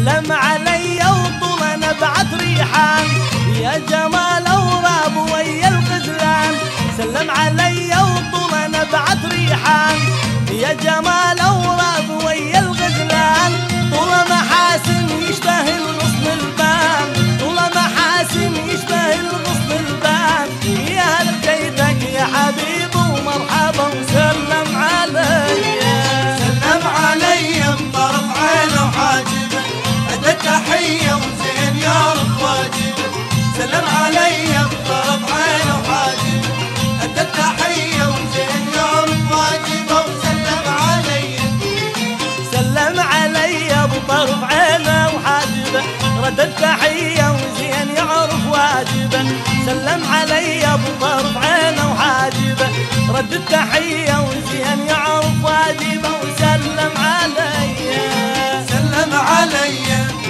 سلم علي وطول نبعت ريحان يا جمال وراب ويا الغزلان. سلم علي وطول نبعت ريحان يا جمال وراب ويا الغزلان. طول محاسن يشبه الغصن البان، طول محاسن يشبه الغصن البان. يا هل جيتك يا حبيب ومرحبا وسلم علي. سلم علي بطرف عينه وحاجبه أدى التحية وزين يعرف واجبه. سلم علي بطرف عينه وحاجبه أدى التحية وزين يعرف واجبه. وسلم علي سلم علي بطرف عينه وحاجبه رد التحية وزين يعرف واجبه. سلم علي بطرف عينه وحاجبه رد التحية وزين يعرف واجبه. وسلم علي سلم علي